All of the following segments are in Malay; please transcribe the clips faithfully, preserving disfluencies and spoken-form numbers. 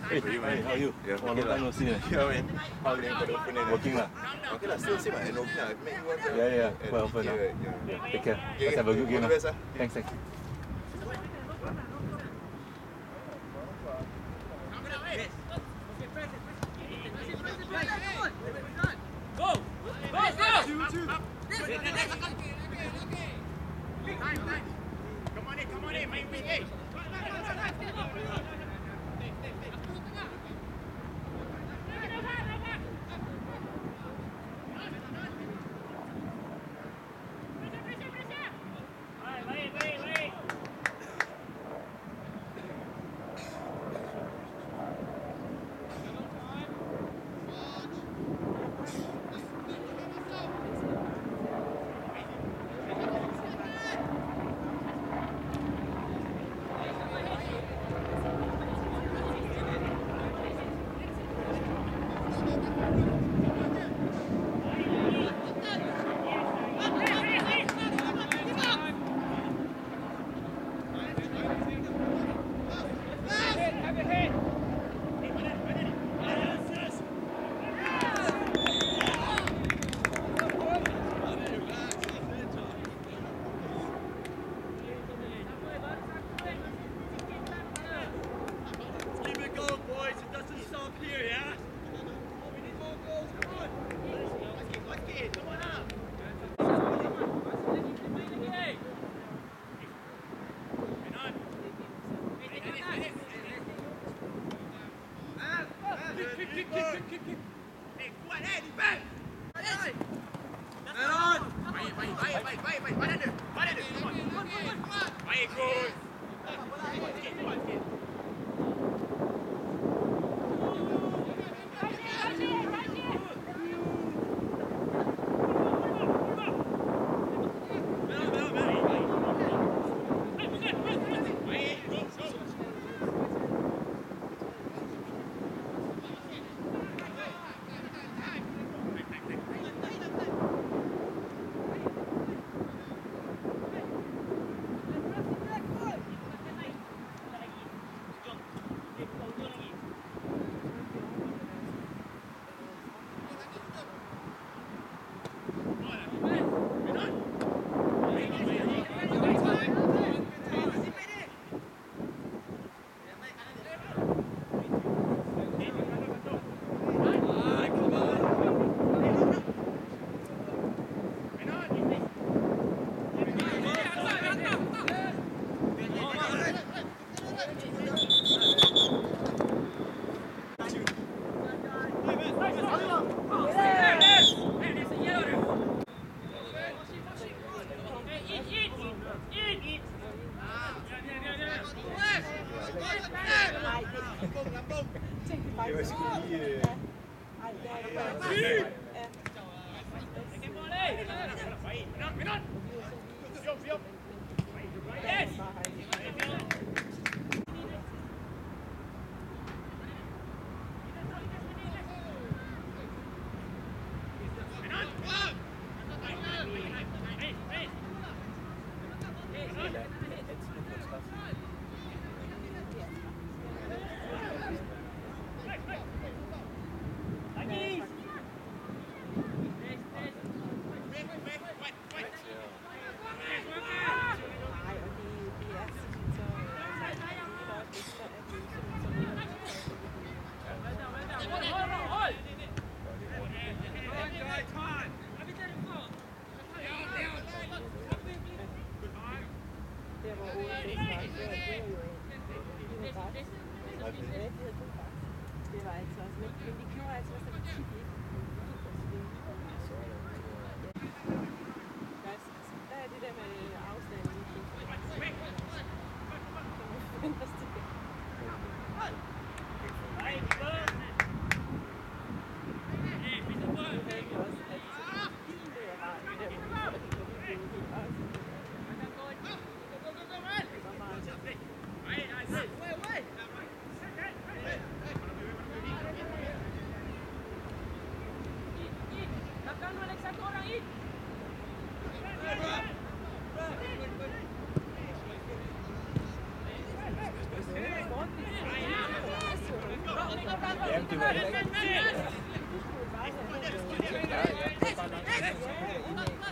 Hey, hey, how are you? Yeah, Oh, okay long lah. time no see. Yeah, man. How are you for the opening? Working lah. Okay lah, still same at Novena. Make you want to. Yeah, yeah, quite often lah. Yeah, yeah. Yeah, take care. Okay, Let's have a good all game the lah. best, ah. Thanks, thanks. Go! Go! Go! Come on in, come on in, main wing, eh? Det var altså også lidt, men de gjorde altså også, at vi kiggede ikke. Der er det der med afstanden.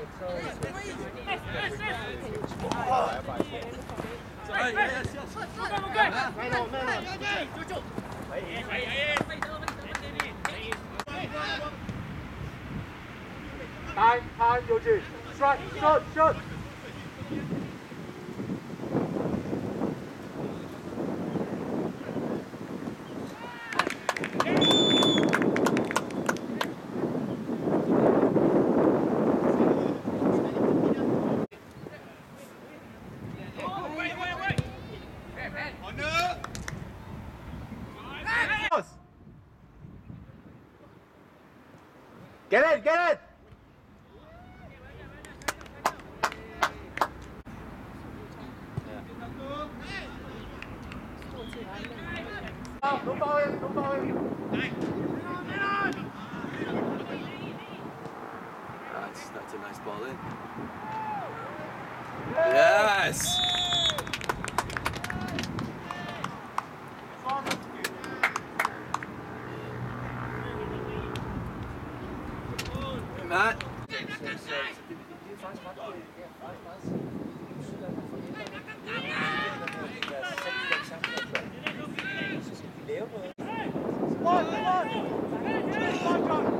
Time, time, Yoji. Strike, shot, shot. Get it, get it! Oh, don't foul him, don't foul him. That's, that's a nice ball in. Yes! Matt.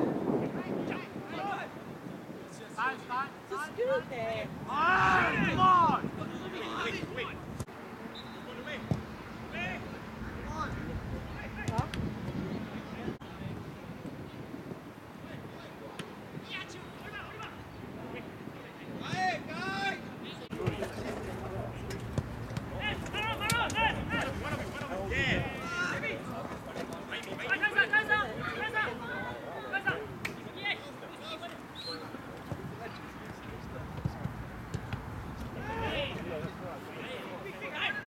Så skyd da.